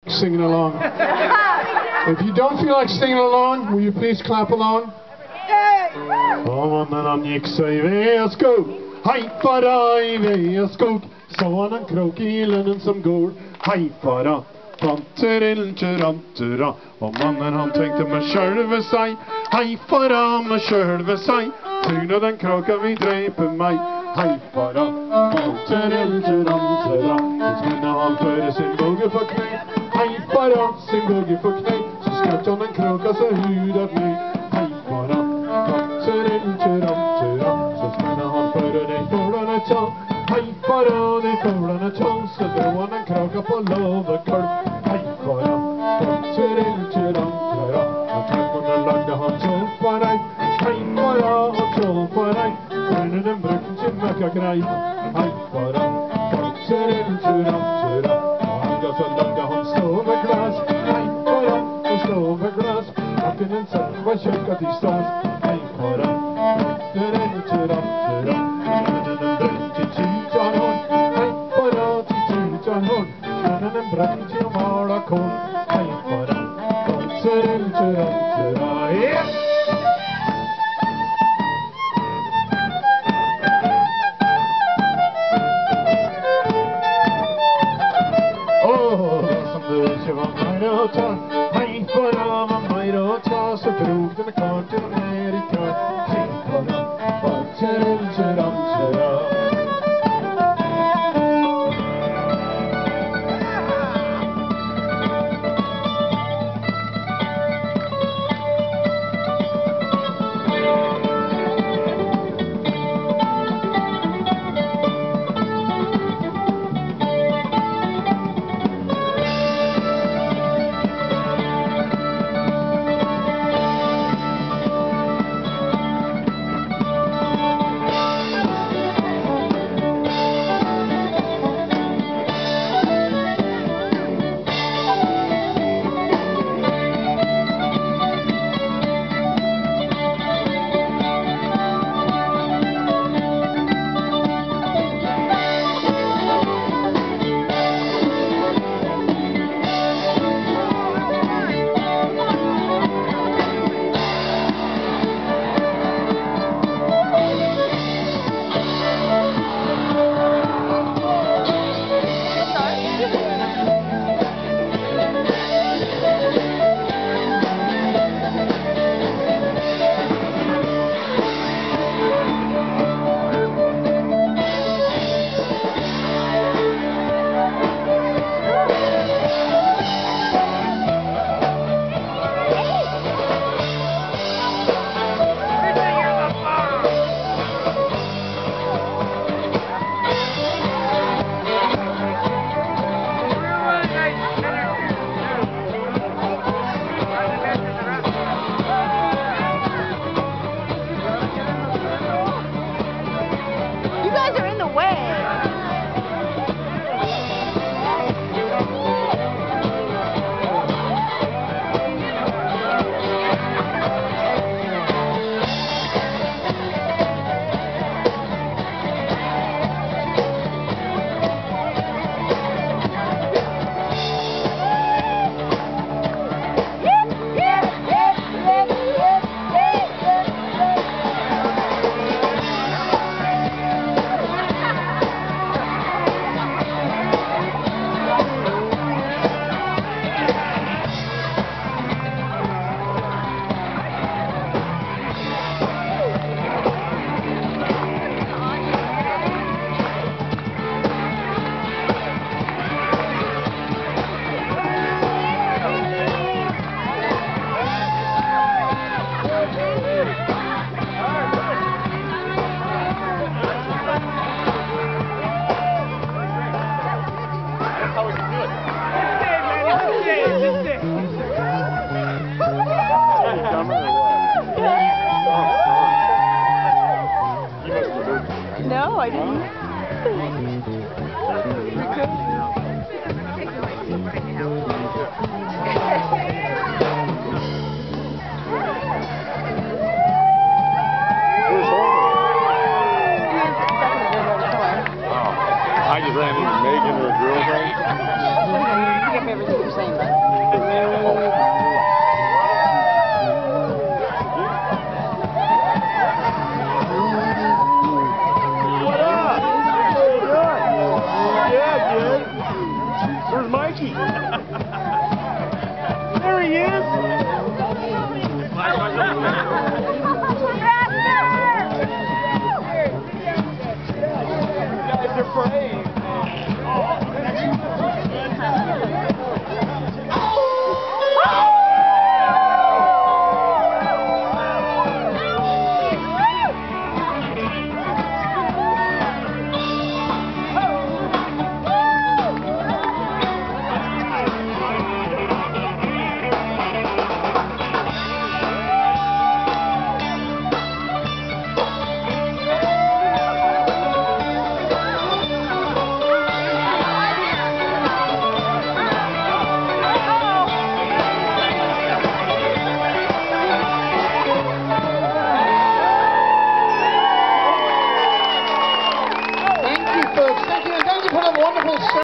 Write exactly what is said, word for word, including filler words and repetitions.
singing along. If you don't feel like singing along, will you please clap along? Oh, men han gikk seg i vedskog, hei fara i vedskog, så han en krok i lønnen som går, hei fara, fanterilltjerantura. Og mannen han tenkte med sjølve seg, hei fara med sjølve seg, tror nå den kroka vi dreper meg, hei fara, fanterilltjerantura. Så skulle han føre sin bogge for kne, hei fara, sin bogge for kne, så skjøt han den kroka så hudet ned, hei fara, fanterilltjerantura. Så skulle han føre de fuglene tja, hei fara, de fuglene tja, så dro han den kroka på låvekolv, hei fara, fanterilltjerantura. Og tømmene lagde han tjål for deg, hei fara, og tjål for deg, kunne den brukten sin møkka grei, hei fara, fanterilltjerantura. Og helga så lagde han stoveglass, hei fara, og stoveglass, bakken den selv var kjøkka til stas, hei fara, fanterilltjerantura. Kunne den brukten til tutan hånd, hei fara, til tutan hånd, kunne den brukten til å mala korn, hei fara, fanterilltjerantura. Yeah! Hei fara, var meir å ta, så drog denne kar til Amerika, hei fara, fanterilltjerantura. Where's Mikey? There he is! You guys are afraid. Thank you, folks. Thank you. And thank you for the wonderful